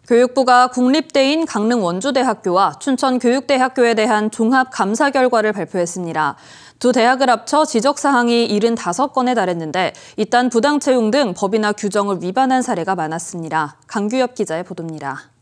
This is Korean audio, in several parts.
교육부가 국립대인 강릉원주대학교와 춘천교육대학교에 대한 종합 감사 결과를 발표했습니다. 두 대학을 합쳐 지적사항이 75건에 달했는데 이딴 부당 채용 등 법이나 규정을 위반한 사례가 많았습니다. 강규엽 기자의 보도입니다.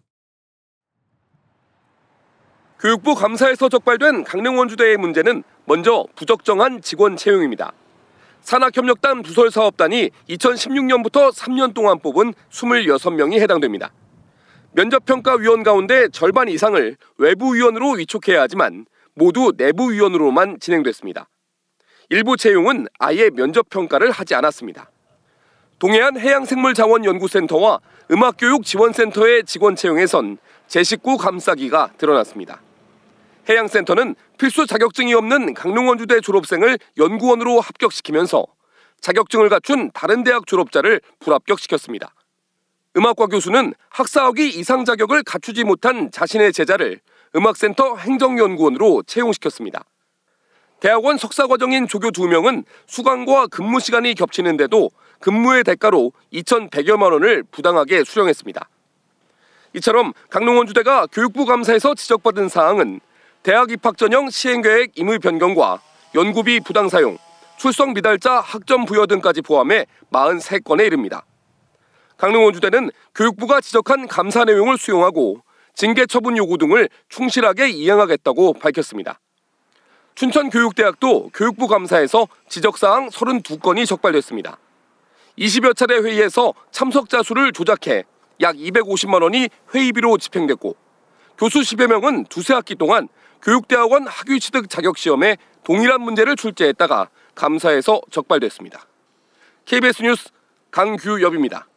교육부 감사에서 적발된 강릉원주대의 문제는 먼저 부적정한 직원 채용입니다. 산학협력단 부설사업단이 2016년부터 3년 동안 뽑은 26명이 해당됩니다. 면접평가위원 가운데 절반 이상을 외부위원으로 위촉해야 하지만 모두 내부위원으로만 진행됐습니다. 일부 채용은 아예 면접평가를 하지 않았습니다. 동해안 해양생물자원연구센터와 음악교육지원센터의 직원 채용에선 제19 감싸기가 드러났습니다. 해양센터는 필수 자격증이 없는 강릉원주대 졸업생을 연구원으로 합격시키면서 자격증을 갖춘 다른 대학 졸업자를 불합격시켰습니다. 음악과 교수는 학사학위 이상 자격을 갖추지 못한 자신의 제자를 음악센터 행정연구원으로 채용시켰습니다. 대학원 석사과정인 조교 2명은 수강과 근무 시간이 겹치는데도 근무의 대가로 2,100여만 원을 부당하게 수령했습니다. 이처럼 강릉원주대가 교육부 감사에서 지적받은 사항은 대학 입학 전형 시행계획 임의 변경과 연구비 부당 사용, 출석 미달자 학점 부여 등까지 포함해 43건에 이릅니다. 강릉원주대는 교육부가 지적한 감사 내용을 수용하고 징계 처분 요구 등을 충실하게 이행하겠다고 밝혔습니다. 춘천교육대학도 교육부 감사에서 지적사항 32건이 적발됐습니다. 20여 차례 회의에서 참석자 수를 조작해 약 250만 원이 회의비로 집행됐고 교수 10여 명은 두세 학기 동안 교육대학원 학위취득 자격시험에 동일한 문제를 출제했다가 감사에서 적발됐습니다. KBS 뉴스 강규엽입니다.